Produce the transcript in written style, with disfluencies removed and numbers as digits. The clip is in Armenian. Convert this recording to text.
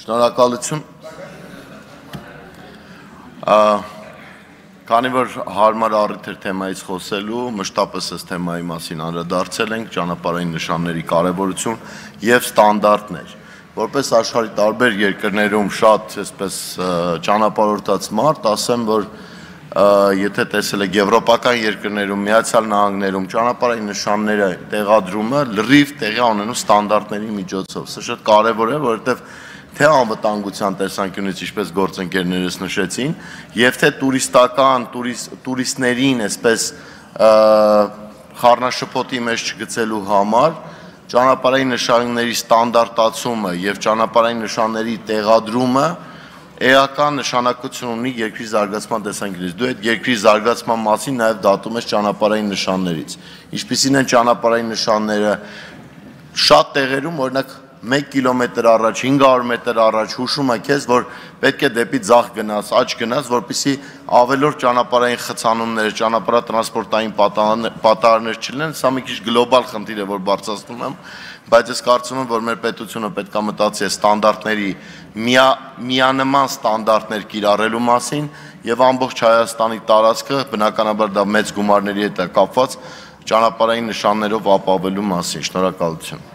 Շնորհակալություն։ Քանի որ հարմար առիթ էր թեմայից խոսելու, մշտապես այս թեմայի մասին անդրադարձել ենք, ճանապարհային նշանների կարևորություն եւ ստանդարտներ։ Որպես աշխարհի տարբեր երկրներում շատ այսպես ճանապարհորդած մարդ, ասեմ, որ եթե տեսել եք եվրոպական երկրներում, Միացյալ Նահանգներում ճանապարհային նշանները տեղադրումը լրիվ տեղի ունենում ստանդարտների միջոցով։ Սա շատ կարևոր է, որովհետեւ թե անվտանգության տեսանկյունից ինչպես գործընկերներս նշեցին, եւ թե տուրիստներին այսպես խառնաշփոթի մեջ չգցելու համար ճանապարհային նշանների ստանդարտացումը եւ ճանապարհային նշանների տեղադրումը էական նշանակություն ունի երկրի զարգացման տեսանկյունից։ Դու այդ երկրի զարգացման մասին նաեւ դատում ես ճանապարհային նշաններից։ Ինչպիսին են ճանապարհային նշանները շատ տեղերում, օրինակ 1 կիլոմետր առաջ, 500 մետր առաջ հուշում է քեզ, որ պետք է դեպի ձախ գնաս, աջ գնաս, որպեսզի ավելորդ ճանապարհային խցանումներ, ճանապարհատրանսպորտային պատահարներ չլինեն, սա մի քիչ գլոբալ խնդիր է, որ բարձրացնում եմ, բայց ես կարծում եմ, որ մեր պետությունը պետք է մտածի ստանդարտների միանման ստանդարտներ կիրառելու մասին եւ ամբողջ Հայաստանի տարածքը, բնականաբար դա մեծ գումարների հետ է կապված, ճանապարհային նշաններով ապավելու մասին։ Շնորհակալություն։